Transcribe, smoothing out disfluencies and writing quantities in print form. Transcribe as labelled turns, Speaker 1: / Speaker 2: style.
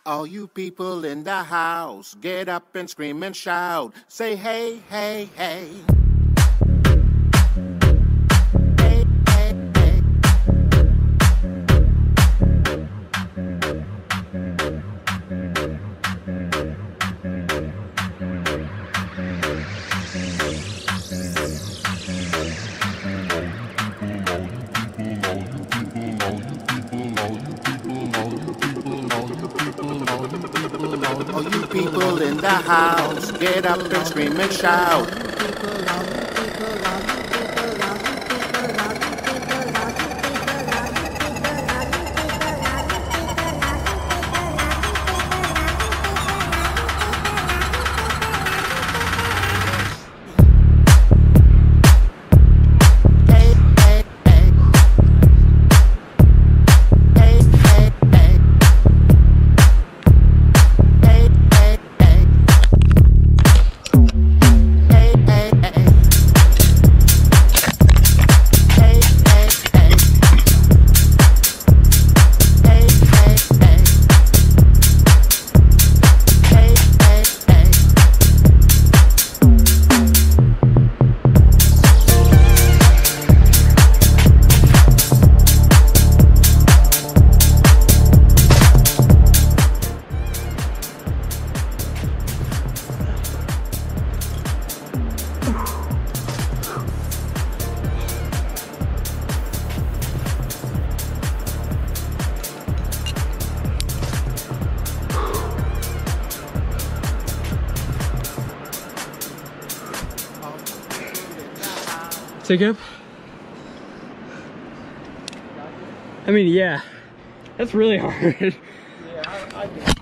Speaker 1: All you people in the house, get up and scream and shout. Say hey, hey, hey. Hey, hey, hey. All you people in the house, get up and scream and shout.
Speaker 2: Take up? I mean, yeah, that's really hard.
Speaker 3: Yeah, I